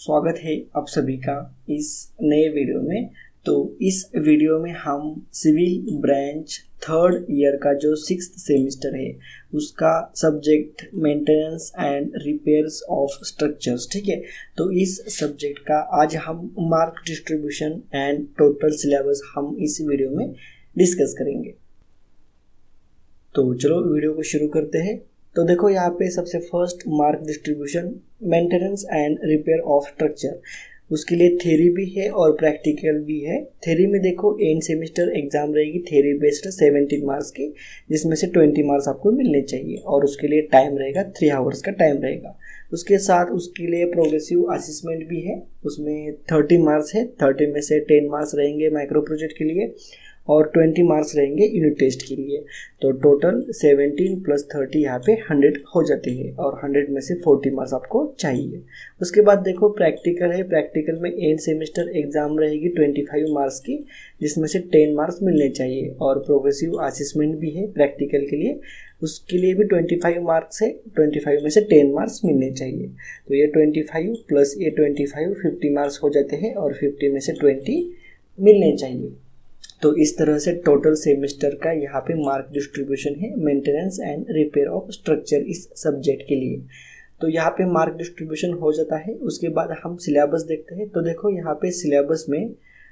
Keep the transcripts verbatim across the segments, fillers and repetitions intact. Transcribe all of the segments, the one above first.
स्वागत है आप सभी का इस नए वीडियो में। तो इस वीडियो में हम सिविल ब्रांच थर्ड ईयर का जो सिक्स्थ सेमेस्टर है उसका subject maintenance and repairs of structures, ठीक है। तो इस सब्जेक्ट का आज हम mark distribution and total syllabus हम इस वीडियो में डिस्कस करेंगे। तो चलो वीडियो को शुरू करते हैं। तो देखो यहाँ पे सबसे first mark distribution maintenance and repair of structure, उसके लिए थ्योरी भी है और प्रैक्टिकल भी है। थ्योरी में देखो एंड सेमेस्टर एग्जाम रहेगी थ्योरी बेस्ड सेवेंटीन मार्क्स की, जिसमें से ट्वेंटी मार्क्स आपको मिलने चाहिए और उसके लिए टाइम रहेगा थ्री आवर्स का टाइम रहेगा। उसके साथ उसके लिए प्रोग्रेसिव असेसमेंट भी है, उसमें थर्टी मार्क्स है। थर्टी में से टेन मार्क्स रहेंगे माइक्रो प्रोजेक्ट के लिए और ट्वेंटी मार्क्स रहेंगे यूनिट टेस्ट के लिए। तो टोटल सेवेंटीन प्लस थर्टी यहाँ पे हंड्रेड हो जाते हैं और हंड्रेड में से फोर्टी मार्क्स आपको चाहिए। उसके बाद देखो प्रैक्टिकल है। प्रैक्टिकल में एंड सेमेस्टर एग्जाम रहेगी ट्वेंटी फाइव मार्क्स की, जिसमें से टेन मार्क्स मिलने चाहिए और प्रोग्रेसिव असेसमेंट भी है प्रैक्टिकल के लिए, उसके लिए भी ट्वेंटी फाइव मार्क्स है। ट्वेंटी फाइव में से टेन मार्क्स मिलने चाहिए। तो ये ट्वेंटी फाइव प्लस ये ट्वेंटी फाइव फिफ्टी मार्क्स हो जाते हैं और फिफ्टी में से ट्वेंटी मिलने चाहिए। तो इस तरह से टोटल सेमेस्टर का यहाँ पे मार्क डिस्ट्रीब्यूशन है maintenance and repair of structure इस सब्जेक्ट के लिए। तो यहाँ पे मार्क डिस्ट्रीब्यूशन हो जाता है। उसके बाद हम सिलेबस देखते हैं। तो देखो यहाँ पे सिलेबस में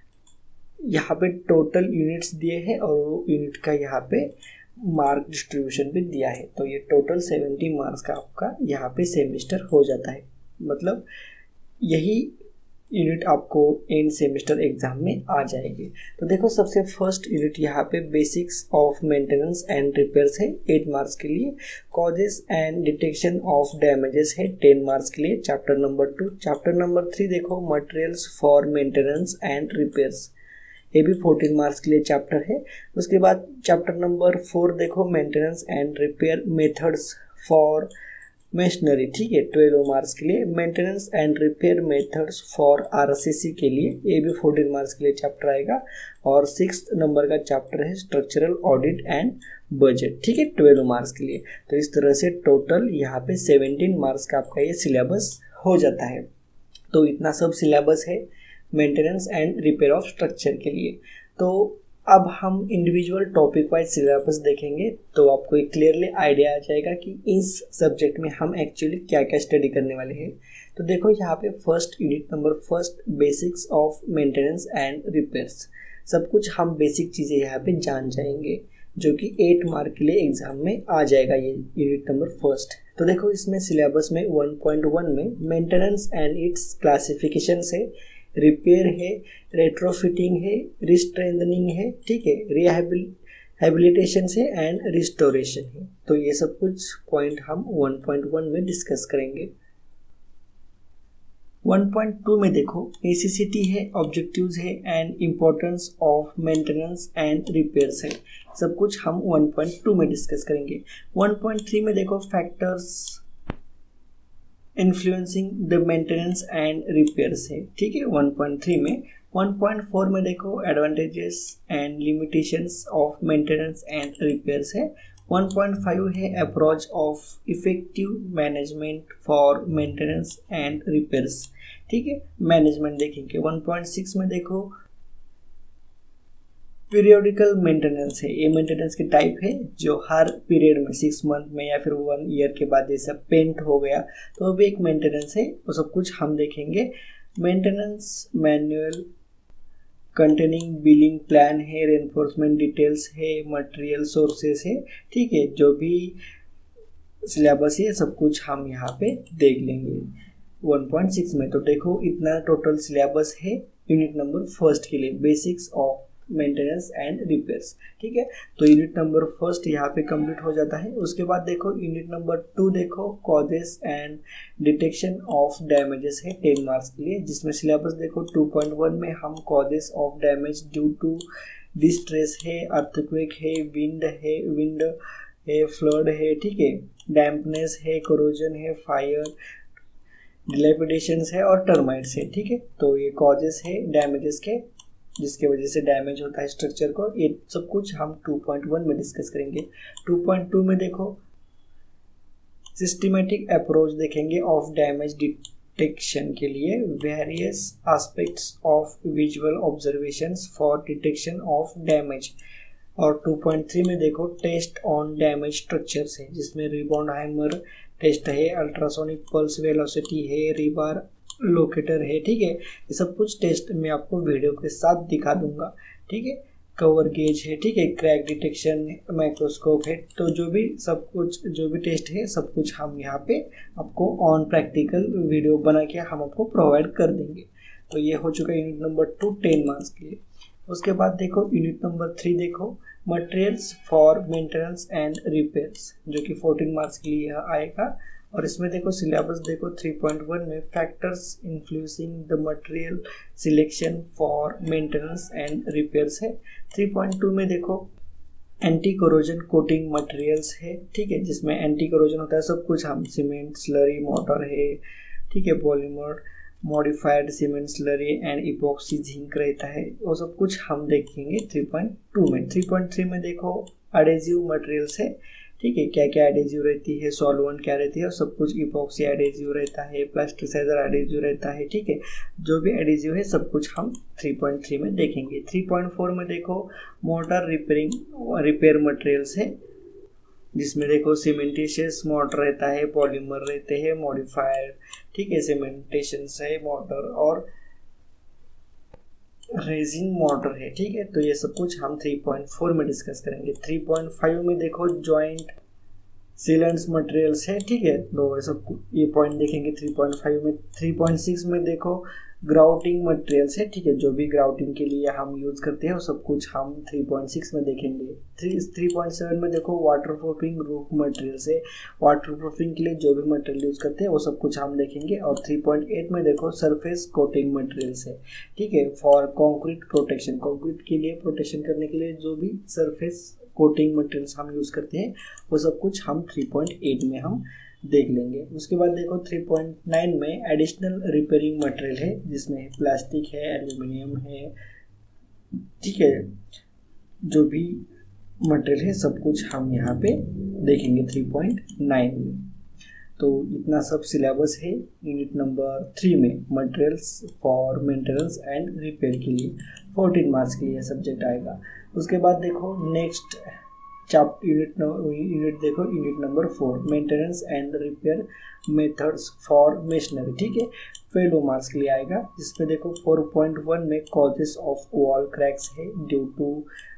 यहाँ पे टोटल यूनिट्स दिए हैं और वो यूनिट का यहाँ पे मार्क डिस्ट्रीब्यूशन भी दिया है। तो ये टोटल सेवेंटी मार्क्स का आपका यहाँ पे सेमेस्टर हो जाता है। मतलब यही यूनिट आपको एंड सेमेस्टर एग्जाम में आ जाएगी। तो देखो सबसे फर्स्ट यूनिट यहाँ पे basics of maintenance and repairs है एट मार्क्स के लिए। Causes and detection of damages है टेन मार्क्स के लिए chapter number two. Chapter number three देखो materials for maintenance and repairs, ये भी फोर्टीन मार्क्स के लिए चैप्टर है। उसके बाद चैप्टर नंबर फोर देखो maintenance and repair methods for machinery, ठीक है, ट्वेल्व मार्क्स के लिए। Maintenance and repair methods for RCC के लिए ये भी फोर्टीन मार्क्स के लिए चैप्टर आएगा। और सिक्स नंबर का चैप्टर है स्ट्रक्चरल ऑडिट एंड बजट, ठीक है, ट्वेल्व मार्क्स के लिए। तो इस तरह से टोटल यहाँ पे सेवेंटीन मार्क्स का आपका ये सिलेबस हो जाता है। तो इतना सब सिलेबस है maintenance and repair of structure के लिए। तो अब हम इंडिविजुअल टॉपिक वाइज सिलेबस देखेंगे तो आपको एक क्लियरली आइडिया आ जाएगा कि इस सब्जेक्ट में हम एक्चुअली क्या क्या स्टडी करने वाले हैं। तो देखो यहाँ पे first unit number first basics of maintenance and repairs, सब कुछ हम बेसिक चीज़ें यहाँ पे जान जाएंगे जो कि एट मार्क के लिए एग्जाम में आ जाएगा ये यूनिट नंबर फर्स्ट। तो देखो इसमें सिलेबस में वन पॉइंट वन में मेंटेनेंस एंड इट्स क्लासिफिकेशन है, रिपेयर है, रेट्रोफिटिंग है, रिस्ट्रेंथनिंग है, ठीक है, रिहैबिलिटेशन है एंड रिस्टोरेशन है। तो ये सब कुछ पॉइंट हम वन पॉइंट वन में डिस्कस करेंगे। वन पॉइंट टू में देखो नेसेसिटी है, ऑब्जेक्टिव्स है and importance of maintenance and repairs है, सब कुछ हम वन पॉइंट टू में डिस्कस करेंगे। वन पॉइंट थ्री में देखो factors influencing the maintenance and repairs है, ठीक है, वन पॉइंट थ्री में। वन पॉइंट फोर में देखो advantages and limitations of maintenance and repairs है। वन पॉइंट फाइव है approach of effective management for maintenance and repairs, ठीक है, मैनेजमेंट देखेंगे। वन पॉइंट सिक्स में देखो पीरियोडिकल मेंटेनेंस है, ये मेंटेनेंस की टाइप है जो हर पीरियड में सिक्स मंथ में या फिर वन ईयर के बाद जैसा पेंट हो गया तो वो भी एक मेंटेनेंस है, वो सब कुछ हम देखेंगे। Maintenance manual containing building plan है, रेनफोर्समेंट डिटेल्स है, मटेरियल सोर्सेस है, ठीक है, जो भी सिलेबस है सब कुछ हम यहाँ पे देख लेंगे वन पॉइंट सिक्स में। तो देखो इतना टोटल सिलेबस है यूनिट नंबर फर्स्ट के लिए basics of maintenance and repairs, ठीक है। तो यूनिट नंबर फर्स्ट यहाँ पे कंप्लीट हो जाता है। उसके बाद देखो यूनिट नंबर टू देखो causes and detection of damages है टेन मार्क्स के लिए, जिसमें सिलेबस देखो टू पॉइंट वन में हम causes of damage due to distress है, अर्थक्वेक है, विंड है विंड है फ्लड है, ठीक है, डैम्पनेस है, कोरोजन है, फायर, डिलेपिडेशंस है और टर्माइट्स है, ठीक है। तो ये कॉजेस है डैमेजेस के जिसके वजह से डैमेज होता है स्ट्रक्चर को, ये सब कुछ हम टू पॉइंट वन में डिस्कस करेंगे। टू पॉइंट टू में देखो सिस्टमैटिक अप्रोच देखेंगे ऑफ डैमेज डिटेक्शन के लिए various aspects of visual observations for detection of damage. और टू पॉइंट थ्री में देखो टेस्ट ऑन डैमेज स्ट्रक्चर्स है, जिसमें रिबॉन्डहाइमर टेस्ट है, अल्ट्रासोनिक पल्स वेलोसिटी है, रिबार लोकेटर है। ठीक है, ये सब कुछ टेस्ट मैं आपको वीडियो के साथ दिखा दूंगा। ठीक है, कवर गेज है, ठीक है, क्रैक डिटेक्शन माइक्रोस्कोप है। तो जो भी सब कुछ जो भी टेस्ट है सब कुछ हम यहाँ पे आपको ऑन प्रैक्टिकल वीडियो बना के हम आपको प्रोवाइड कर देंगे। तो ये हो चुका है unit number two ten marks के लिए। उसके बाद देखो यूनिट नंबर थ्री देखो materials for maintenance and repairs, जो कि फोर्टीन मार्क्स के लिए आएगा। और इसमें देखो सिलेबस देखो थ्री पॉइंट वन में factors influencing the material selection for maintenance and repairs है। थ्री पॉइंट टू में देखो एंटी कोरोजन कोटिंग मटेरियल्स है। ठीक है, जिसमें एंटी कोरोजन होता है सब कुछ हम सीमेंट स्लरी मोटर है, ठीक है, polymer modified cement slurry and epoxy zinc रहता है, वो सब कुछ हम देखेंगे थ्री पॉइंट टू में। थ्री पॉइंट थ्री में देखो एडेजिव मटेरियल्स है। ठीक है, क्या क्या एडेजिव रहती है, सॉल्वेंट क्या रहती है, और सब कुछ इपॉक्सी एडेजिव रहता है, प्लास्टिसाइजर एडेजिव रहता है। ठीक है, जो भी एडेजिव है सब कुछ हम थ्री पॉइंट थ्री में देखेंगे। थ्री पॉइंट फोर में देखो मोटर रिपेयरिंग रिपेयर मटेरियल्स है, जिसमें देखो सीमेंटेशियस मोटर रहता है, पॉलीमर रहते हैं, मॉडिफाइड, ठीक है, सीमेंटेशन है मोटर, और रेजिन मोटर है। ठीक है, तो ये सब कुछ हम थ्री पॉइंट फोर में डिस्कस करेंगे। थ्री पॉइंट फाइव में देखो जॉइंट सीलेंट्स मटेरियल्स है। ठीक है, तो ये सब ये पॉइंट देखेंगे थ्री पॉइंट फाइव में। थ्री पॉइंट सिक्स में देखो ग्राउटिंग मटेरियल्स है। ठीक है, जो भी ग्राउटिंग के लिए हम यूज करते हैं वो सब कुछ हम थ्री पॉइंट सिक्स में देखेंगे। थ्री थ्री पॉइंट सेवन में देखो वाटर प्रूफिंग रूफ मटेरियल्स है, वाटर प्रूफिंग के लिए जो भी मटेरियल यूज करते हैं वो सब कुछ हम देखेंगे। और थ्री पॉइंट एट में देखो सरफेस कोटिंग मटेरियल्स है। ठीक है, फॉर कंक्रीट प्रोटेक्शन, कंक्रीट के लिए प्रोटेक्शन करने के लिए जो भी सरफेस कोटिंग मटेरियल्स हम यूज करते हैं वो सब कुछ हम थ्री पॉइंट एट में हम देख लेंगे। उसके बाद देखो थ्री पॉइंट नाइन में एडिशनल रिपेयरिंग मटेरियल है, जिसमें प्लास्टिक है, एल्यूमिनियम है। ठीक है, जो भी मटेरियल है सब कुछ हम यहाँ पे देखेंगे थ्री पॉइंट नाइन में। तो इतना सब सिलेबस है यूनिट नंबर थ्री में materials for maintenance and repair के लिए। फोर्टीन मार्क्स के लिए सब्जेक्ट आएगा। उसके बाद देखो नेक्स्ट चैप्टर यूनिट यूनिट देखो unit number four maintenance and repair methods for machinery. ठीक है, ट्वेल्व मार्क्स के लिए आएगा, जिसमें देखो फोर पॉइंट वन में कॉजेस ऑफ वॉल क्रैक्स है due to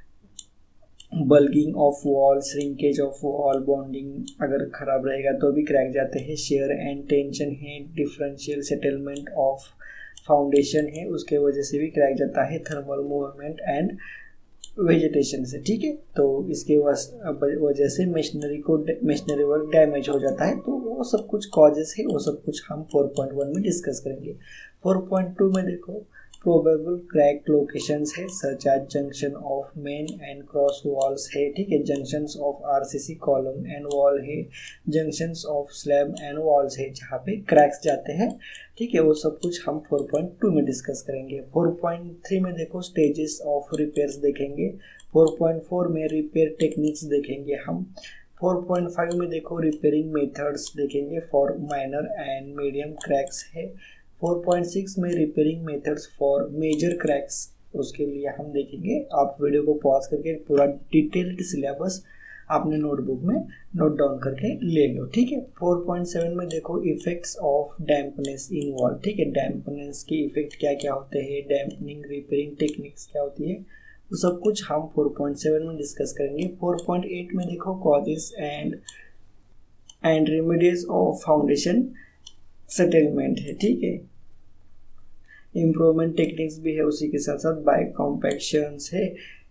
bulking of wall, shrinkage of wall, bonding अगर खराब रहेगा तो भी क्रैक जाते हैं, शेयर एंड टेंशन है, डिफरेंशियल सेटलमेंट ऑफ फाउंडेशन है, उसके वजह से भी क्रैक जाता है, थर्मल मूवमेंट एंड वेजिटेशन से। ठीक है, तो इसके वजह से मशीनरी को मशीनरी वर्क डैमेज हो जाता है। तो वो सब कुछ कॉजेस है, वो सब कुछ हम फोर पॉइंट वन में डिस्कस करेंगे। फोर पॉइंट टू में देखो प्रोबेबल क्रैक लोकेशंस है, such as junction of main and cross walls है। ठीक है, junctions of RCC column and wall है, junctions of slab and walls है, जहाँ पे क्रैक्स जाते हैं। ठीक है, वो सब कुछ हम फोर पॉइंट टू में डिस्कस करेंगे। फोर पॉइंट थ्री में देखो स्टेजेस ऑफ रिपेयर्स देखेंगे। फोर पॉइंट फोर में रिपेयर टेक्निक्स देखेंगे हम। फोर पॉइंट फाइव में देखो रिपेयरिंग मेथड्स देखेंगे for minor and medium cracks है। फोर पॉइंट सिक्स में repairing methods for major cracks, उसके लिए हम देखेंगे। आप वीडियो को पॉज करके पूरा डिटेल्ड सिलेबस आपने नोटबुक में नोट डाउन करके ले लो। ठीक है, फोर पॉइंट सेवन में देखो effects of dampness in wall. ठीक है, डैम्पनेस के इफेक्ट क्या क्या होते हैं, डैम्पनिंग रिपेयरिंग टेक्निक्स क्या होती है, वो सब कुछ हम फोर पॉइंट सेवन में डिस्कस करेंगे। फोर पॉइंट एट में देखो causes and and remedies of foundation settlement है। ठीक है, इम्प्रूवमेंट टेक्निक्स भी है, उसी के साथ साथ बाय कॉम्पैक्शंस है,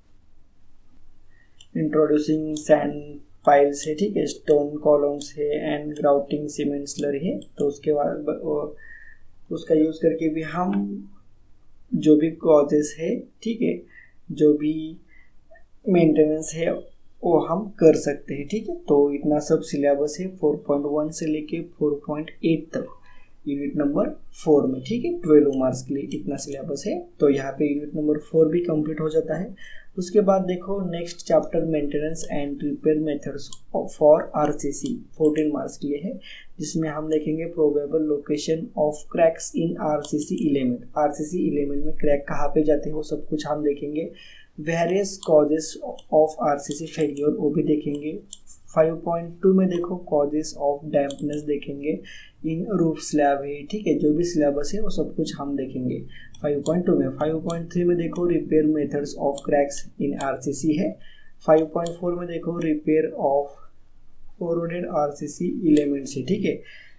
इंट्रोड्यूसिंग सैंड पाइल्स है। ठीक है, स्टोन कॉलम्स है एंड ग्राउटिंग सीमेंट स्लरी है। तो उसके बाद उसका यूज करके भी हम जो भी कॉजेस है, ठीक है, जो भी मेंटेनेंस है वो हम कर सकते हैं। ठीक है, तो इतना सब सिलेबस है फोर पॉइंट वन से लेके फोर पॉइंट एट तक। यूनिट नंबर फोर में, ठीक है। ट्वेल्व मार्क्स के लिए इतना सिलेबस है, तो यहाँ पे यूनिट नंबर फोर भी कंप्लीट हो जाता है। उसके बाद देखो next chapter maintenance and repair methods for RCC fourteen marks के लिए है, जिसमें हम देखेंगे probable location of cracks in RCC element. RCC element में क्रैक कहाँ पे जाते हैं वो सब कुछ हम देखेंगे। Various causes of RCC failure वो भी देखेंगे। फाइव पॉइंट टू में देखो कॉजेस ऑफ डैम्पनेस देखेंगे इन रूफ स्लैब है, ठीक है। जो भी सिलेबस है वो सब कुछ हम देखेंगे फाइव पॉइंट टू में। फाइव पॉइंट थ्री में देखो repair methods of cracks in RCC है। फाइव पॉइंट फोर में देखो repair of corroded RCC elements है, ठीक है,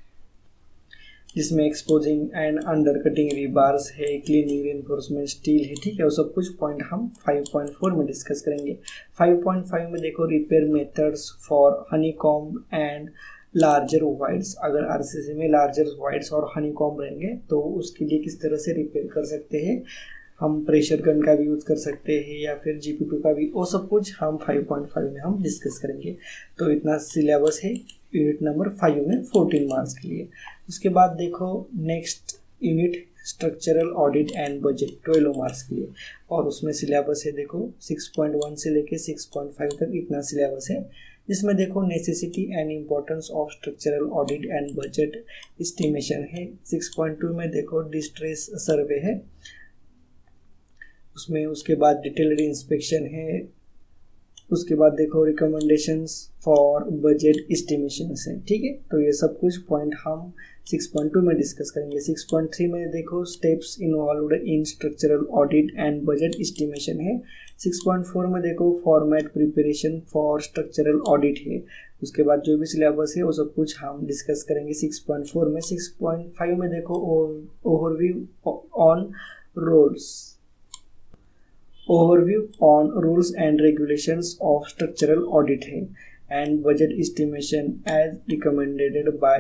जिसमें exposing and under cutting rebars है, क्लीनिंग रिइंफोर्समेंट स्टील है, ठीक है। वो सब कुछ पॉइंट हम फाइव पॉइंट फोर में डिस्कस करेंगे। फाइव पॉइंट फाइव में देखो repair methods for honeycomb and larger voids. अगर आरसीसी में लार्जर वाइड्स और हनीकॉम्ब रहेंगे तो उसके लिए किस तरह से रिपेयर कर सकते हैं, हम प्रेशर गन का भी यूज़ कर सकते हैं या फिर जीपी टू का भी, वो सब कुछ हम फाइव पॉइंट फाइव में हम डिस्कस करेंगे। तो इतना सिलेबस है यूनिट नंबर फाइव में फोर्टीन मार्क्स के लिए। उसके बाद देखो next unit structural audit and budget twelve marks के लिए, और उसमें सिलेबस है देखो सिक्स पॉइंट वन से लेके सिक्स पॉइंट फाइव तक इतना सिलेबस है, जिसमें देखो necessity and importance of structural audit and budget estimation है। सिक्स पॉइंट टू में देखो डिस्ट्रेस सर्वे है, उसमें उसके बाद डिटेल्ड इंस्पेक्शन है। उसके बाद देखो रिकमेंडेशंस फॉर बजट एस्टिमेशन है, ठीक है। तो ये सब कुछ पॉइंट हम सिक्स पॉइंट टू में डिस्कस करेंगे। सिक्स पॉइंट थ्री में देखो steps involved in structural audit and budget estimation है। सिक्स पॉइंट फोर में देखो format preparation for structural audit है। उसके बाद जो भी सिलेबस है वो सब कुछ हम डिस्कस करेंगे सिक्स पॉइंट फोर में। सिक्स पॉइंट फाइव में देखो overview on rules overview on rules and regulations of structural audit है and budget estimation as recommended by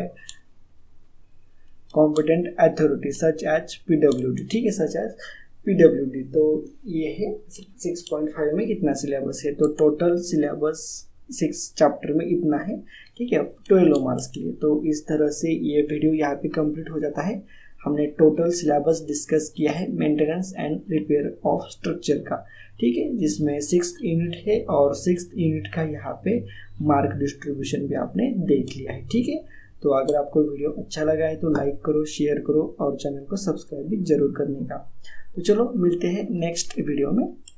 competent authority such as P W D, ठीक है, such as P W D। तो ये है six point five में कितना syllabus है, तो टोटल सिलेबस सिक्स चैप्टर में इतना है, ठीक है, ट्वेल्व मार्क्स के लिए। तो इस तरह से ये वीडियो यहाँ पे कंप्लीट हो जाता है। हमने टोटल सिलेबस डिस्कस किया है maintenance and repair of structure का, ठीक है, जिसमें सिक्स यूनिट है और सिक्स यूनिट का यहाँ पे मार्क डिस्ट्रीब्यूशन भी आपने देख लिया है, ठीक है। तो अगर आपको वीडियो अच्छा लगा है तो लाइक करो, शेयर करो और चैनल को सब्सक्राइब भी जरूर करने का। तो चलो मिलते हैं नेक्स्ट वीडियो में।